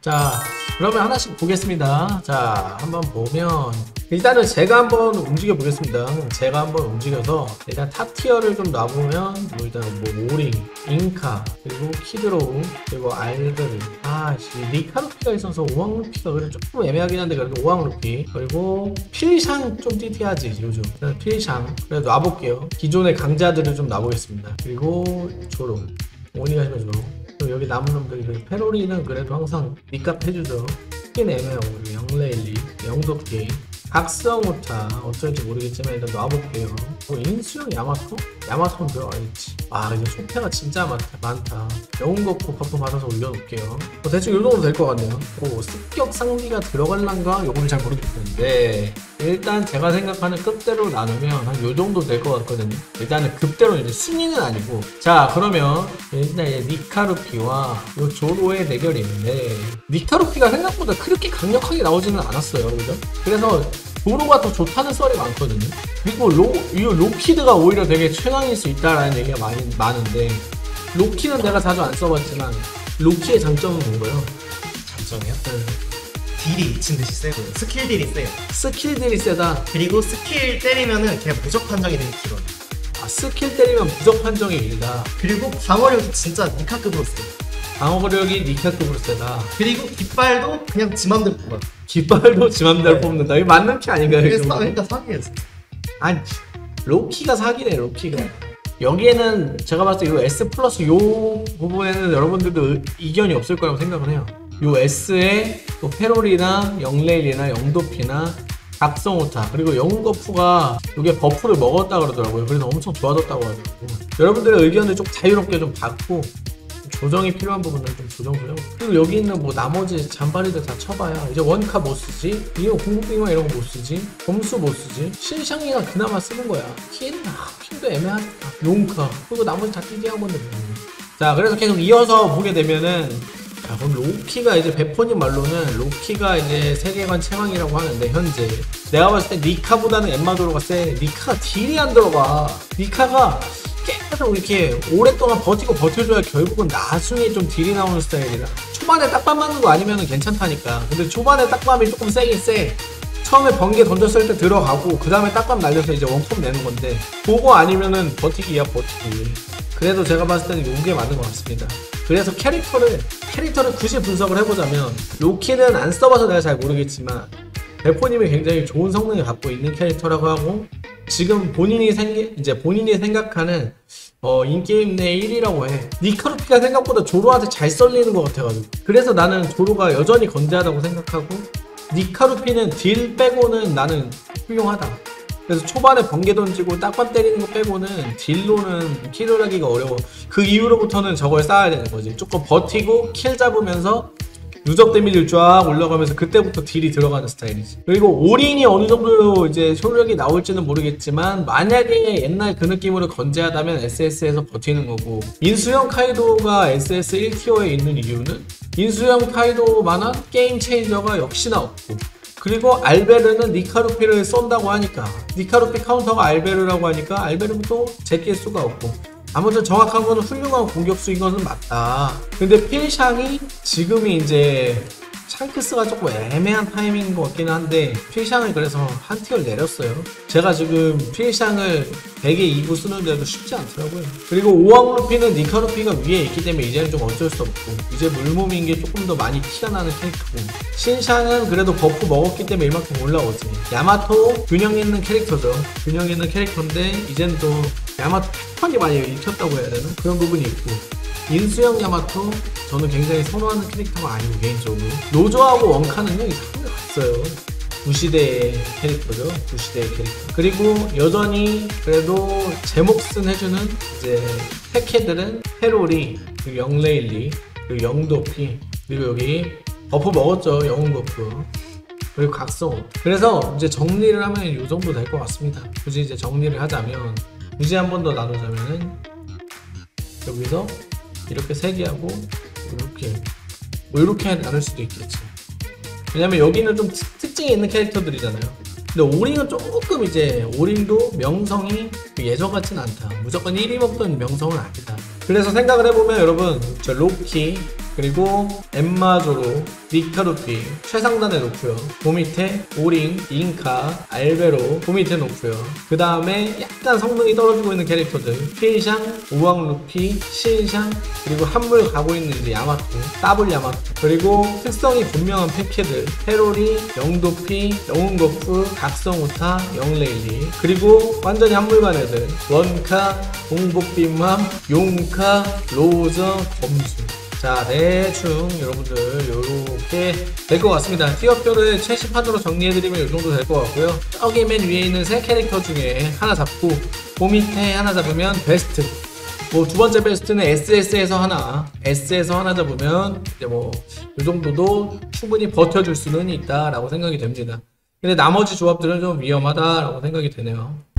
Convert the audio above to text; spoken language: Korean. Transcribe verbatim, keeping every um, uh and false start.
자, 그러면 하나씩 보겠습니다. 자, 한번 보면 일단은 제가 한번 움직여 보겠습니다. 제가 한번 움직여서 일단 탑티어를 좀 놔보면 뭐 일단 뭐 오링, 잉카, 그리고 키드로우, 그리고 알베르, 아, 리카루피가 있어서 오왕루피가 그래 조금 애매하긴 한데 그래도 오왕루피, 그리고 필샹 좀 띠띠하지 요즘. 필샹 그래도 놔볼게요. 기존의 강자들을 좀 놔보겠습니다. 그리고 조롱, 오니가시마 조롱. 여기 남은 놈들이 페로리는 그래도 항상 니값 해주죠. 스킨 애매하고 영레일리, 영도게임, 각성오타 어쩔지 모르겠지만 일단 놔볼게요. 뭐 인수형 야마토? 야마토는 들어가겠지. 아 이제 소패가 진짜 많다. 많다. 영웅거프 버프 받아서 올려놓을게요. 뭐 대충 이 정도 될 것 같네요. 오, 습격 상비가 들어갈란가? 요거는 잘 모르겠는데 일단 제가 생각하는 급대로 나누면 한 요 정도 될 것 같거든요. 일단은 급대로 이제 순위는 아니고. 자 그러면 일단 니카루피와 요 조로의 대결이 있는데 니카루피가 생각보다 그렇게 강력하게 나오지는 않았어요. 그죠? 그래서 조로가 더 좋다는 썰이 많거든요. 그리고 로, 이 로키드가 오히려 되게 최강일 수 있다라는 얘기가 많이, 많은데 로키는 내가 자주 안 써봤지만 로키의 장점은 뭔가요? 장점이요? 네. 딜이 미친듯이 세고 스킬 딜이 세요. 스킬 딜이 세다. 그리고 스킬 때리면은 그냥 무적 판정이 되게 길어요. 아 스킬 때리면 무적 판정이 길다. 그리고 방어력이 진짜 니카급으로 세요. 방어력이 니카급으로 세다. 그리고 깃발도 그냥 지 맘대로 뽑아요. 깃발도 지 맘대로 네. 뽑는다. 이게 맞는 피 아닌가요? 그래서 그러니까 사기예요 진짜. 아니 로키가 사기네. 로키가 여기에는 제가 봤을 때 이 S 플러스 요 부분에는 여러분들도 이견이 없을 거라고 생각을 해요. 요 S에 또 페로리나 영레일이나 영도피나 각성오타 그리고 영웅거프가 이게 버프를 먹었다 그러더라고요. 그래서 엄청 좋아졌다고 하더라고요. 여러분들의 의견을 좀 자유롭게 좀 받고 조정이 필요한 부분은 좀 조정 조정. 그리고 여기 있는 뭐 나머지 잔바리들 다 쳐봐야 이제 원카 못 쓰지, 이거 공국빙화 이런 거 못 쓰지, 검수 못 쓰지, 신샹이가 그나마 쓰는 거야. 킨? 아, 킨도 애매하다. 용카 그리고 나머지 다 띠디한 건데. 자 그래서 계속 이어서 보게 되면은 자 그럼 로키가 이제 베포님 말로는 로키가 이제 세계관 최강이라고 하는데 현재 내가 봤을 때 니카보다는 엠마도로가 세. 니카가 딜이 안 들어가. 니카가 계속 이렇게 오랫동안 버티고 버텨줘야 결국은 나중에 좀 딜이 나오는 스타일이라 초반에 딱밤 맞는 거 아니면 괜찮다니까. 근데 초반에 딱밤이 조금 세긴 세. 처음에 번개 던졌을 때 들어가고 그 다음에 딱밤 날려서 이제 원컵 내는 건데 그거 아니면은 버티기야 버티기. 그래도 제가 봤을 때는 요게 맞는 것 같습니다. 그래서 캐릭터를 캐릭터를 굳이 분석을 해보자면 로키는 안 써봐서 내가 잘 모르겠지만 베포님이 굉장히 좋은 성능을 갖고 있는 캐릭터라고 하고 지금 본인이 생기, 이제 본인이 생각하는 어, 인게임 내 일 위라고 해. 니카루피가 생각보다 조로한테 잘 썰리는 것 같아가지고 그래서 나는 조로가 여전히 건재하다고 생각하고 니카루피는 딜 빼고는 나는 훌륭하다. 그래서 초반에 번개 던지고 딱밤 때리는 거 빼고는 딜로는 킬을 하기가 어려워. 그 이후로부터는 저걸 쌓아야 되는 거지. 조금 버티고 킬 잡으면서 누적 데미지를 쫙 올라가면서 그때부터 딜이 들어가는 스타일이지. 그리고 오링이 어느 정도 이제 효력이 나올지는 모르겠지만 만약에 옛날 그 느낌으로 건재하다면 에스에스에서 버티는 거고 인수형 카이도가 에스에스 일 티어에 있는 이유는 인수형 카이도만한 게임 체인저가 역시나 없고 그리고 알베르는 니카루피를 쏜다고 하니까 니카루피 카운터가 알베르라고 하니까 알베르부터 제낄 수가 없고 아무튼 정확한 거는 훌륭한 공격수인 것은 맞다. 근데 필샹이 지금이 이제 샹크스가 조금 애매한 타이밍인 것 같긴 한데 필샹을 그래서 한 티어를 내렸어요. 제가 지금 필샹을 백에 이 부 쓰는데도 쉽지 않더라고요. 그리고 오왕루피는 니카루피가 위에 있기 때문에 이제는 좀 어쩔 수 없고 이제 물몸인 게 조금 더 많이 티가 나는 캐릭터고 신샹은 그래도 버프 먹었기 때문에 이만큼 올라오지. 야마토 균형 있는 캐릭터죠. 균형 있는 캐릭터인데 이제는 또 야마토 패턴이 많이 익혔다고 해야 되나? 그런 부분이 있고 인수형 야마토 저는 굉장히 선호하는 캐릭터가 아니고 개인적으로 노조하고 원카는요 상대 갔어요. 구시대의 캐릭터죠. 구시대의 캐릭터. 그리고 여전히 그래도 제 몫은 해주는 이제 패캐들은 페로리, 그리고 영레일리, 그리고 영도피, 그리고 여기 버프 먹었죠. 영웅 버프. 그리고 각성. 그래서 이제 정리를 하면 이 정도 될 것 같습니다. 굳이 이제 정리를 하자면 굳이 한 번 더 나누자면은 여기서 이렇게 세 개 하고 이렇게 뭐 이렇게 나눌 수도 있겠지. 왜냐면 여기는 좀 특징이 있는 캐릭터들이잖아요. 근데 오링은 조금 이제 오링도 명성이 예전 같진 않다. 무조건 일 위 먹던 명성은 아니다. 그래서 생각을 해보면 여러분 저 로키, 그리고 엠마조로, 리카루피 최상단에 놓고요. 그 밑에 오링, 잉카, 알베로 그 밑에 놓고요. 그 다음에 약간 성능이 떨어지고 있는 캐릭터들 피샹, 우왕루피, 신샹, 그리고 한물 가고 있는 이제 야마토, 더블 야마토, 그리고 특성이 분명한 패키들 페로리, 영도피, 영웅거프, 각성우타, 영레일리, 그리고 완전히 한물간 애들 원카, 공복빈맘, 용카, 로저, 검수. 자, 대충 여러분들 요렇게 될 것 같습니다. 티어표를 최신판으로 정리해드리면 이 정도 될 것 같고요. 저기 맨 위에 있는 세 캐릭터 중에 하나 잡고 그 밑에 하나 잡으면 베스트, 뭐 두 번째 베스트는 에스에스에서 하나, S에서 하나 잡으면 이제 뭐 이 정도도 충분히 버텨줄 수는 있다라고 생각이 됩니다. 근데 나머지 조합들은 좀 위험하다라고 생각이 되네요.